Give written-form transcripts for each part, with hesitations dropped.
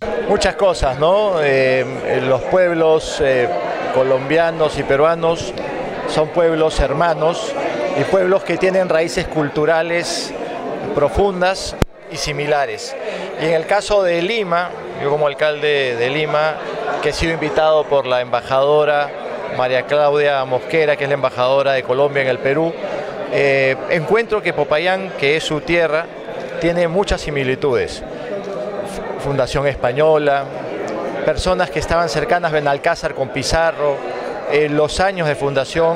Muchas cosas, ¿no? Los pueblos colombianos y peruanos son pueblos hermanos y pueblos que tienen raíces culturales profundas y similares. Y en el caso de Lima, yo como alcalde de Lima, que he sido invitado por la embajadora María Claudia Mosquera, que es la embajadora de Colombia en el Perú, encuentro que Popayán, que es su tierra, tiene muchas similitudes. Fundación española, personas que estaban cercanas a Benalcázar con Pizarro, los años de fundación,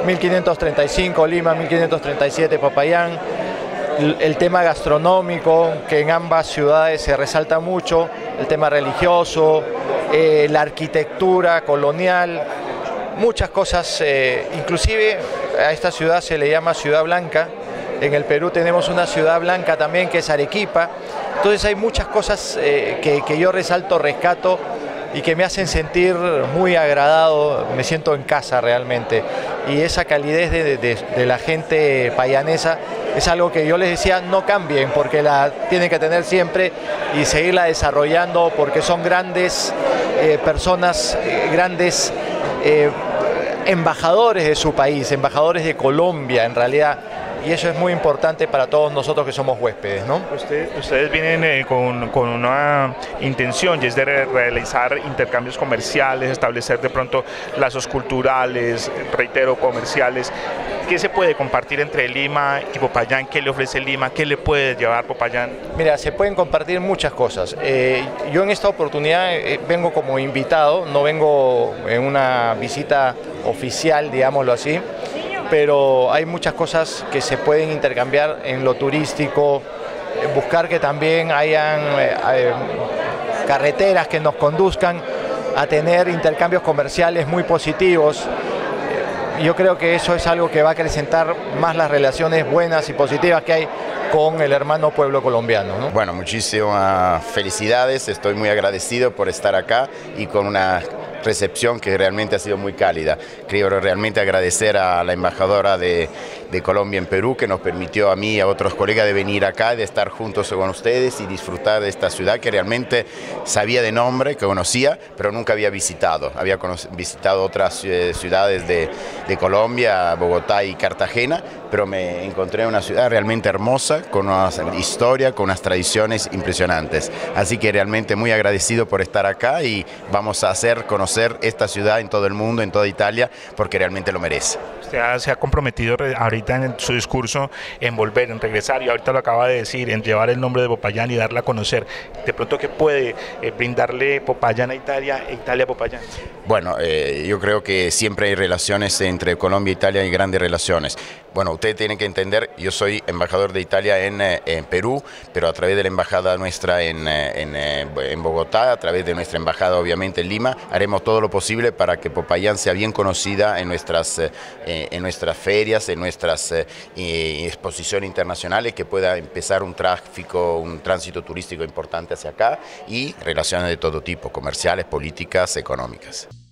1535 Lima, 1537 Popayán, el tema gastronómico, que en ambas ciudades se resalta mucho, el tema religioso, la arquitectura colonial, muchas cosas, inclusive a esta ciudad se le llama Ciudad Blanca. En el Perú tenemos una ciudad blanca también que es Arequipa. Entonces hay muchas cosas que yo resalto, rescato y que me hacen sentir muy agradado, me siento en casa realmente. Y esa calidez de la gente payanesa es algo que yo les decía, no cambien, porque la tienen que tener siempre y seguirla desarrollando, porque son grandes personas, grandes embajadores de su país, embajadores de Colombia en realidad. Y eso es muy importante para todos nosotros que somos huéspedes, ¿no? Ustedes vienen con una intención, y es de realizar intercambios comerciales, establecer de pronto lazos culturales, reitero, comerciales. ¿Qué se puede compartir entre Lima y Popayán? ¿Qué le ofrece Lima? ¿Qué le puede llevar Popayán? Mira, se pueden compartir muchas cosas. Yo en esta oportunidad vengo como invitado, no vengo en una visita oficial, digámoslo así, pero hay muchas cosas que se pueden intercambiar en lo turístico, buscar que también hayan carreteras que nos conduzcan a tener intercambios comerciales muy positivos. Yo creo que eso es algo que va a acrecentar más las relaciones buenas y positivas que hay con el hermano pueblo colombiano, ¿no? Bueno, muchísimas felicidades, estoy muy agradecido por estar acá y con una recepción que realmente ha sido muy cálida. Quiero realmente agradecer a la embajadora de Colombia en Perú, que nos permitió a mí y a otros colegas de venir acá, de estar juntos con ustedes y disfrutar de esta ciudad que realmente sabía de nombre, que conocía, pero nunca había visitado. Había visitado otras ciudades de Colombia, Bogotá y Cartagena, pero me encontré en una ciudad realmente hermosa, con una historia, con unas tradiciones impresionantes. Así que realmente muy agradecido por estar acá y vamos a hacer conocer esta ciudad en todo el mundo, en toda Italia, porque realmente lo merece. Usted se ha comprometido ahorita en su discurso en volver, en regresar, y ahorita lo acaba de decir, en llevar el nombre de Popayán y darla a conocer. De pronto, ¿qué puede brindarle Popayán a Italia e Italia a Popayán? Bueno, yo creo que siempre hay relaciones entre Colombia e Italia, hay grandes relaciones. Bueno, ustedes tienen que entender, yo soy embajador de Italia en Perú, pero a través de la embajada nuestra en Bogotá, a través de nuestra embajada obviamente en Lima, haremos todo lo posible para que Popayán sea bien conocida en nuestras ferias, en nuestras exposiciones internacionales, que pueda empezar un tránsito turístico importante hacia acá y relaciones de todo tipo, comerciales, políticas, económicas.